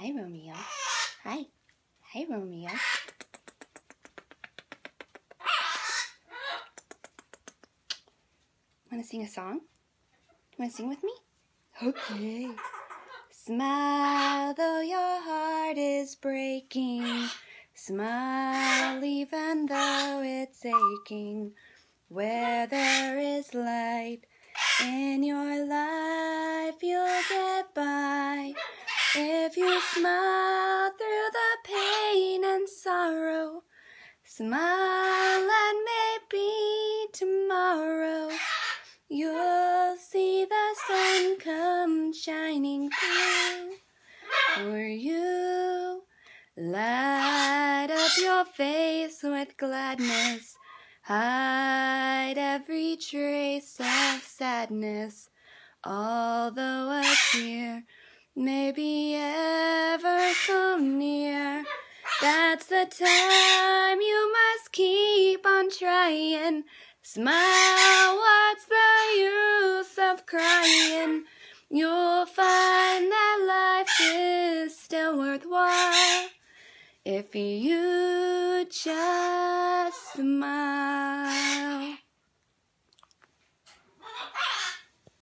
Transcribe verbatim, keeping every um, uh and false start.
Hi, Romeo. Hi. Hi, Romeo. Want to sing a song? Want to sing with me? Okay. Smile though your heart is breaking. Smile even though it's aching. Where there is light in your life, you'll get by. If you smile through the pain and sorrow, smile and maybe tomorrow you'll see the sun come shining through for you. Light up your face with gladness, hide every trace of sadness. Although a tear may be ever so near, that's the time you must keep on trying. Smile, what's the use of crying? You'll find that life is still worthwhile if you just smile.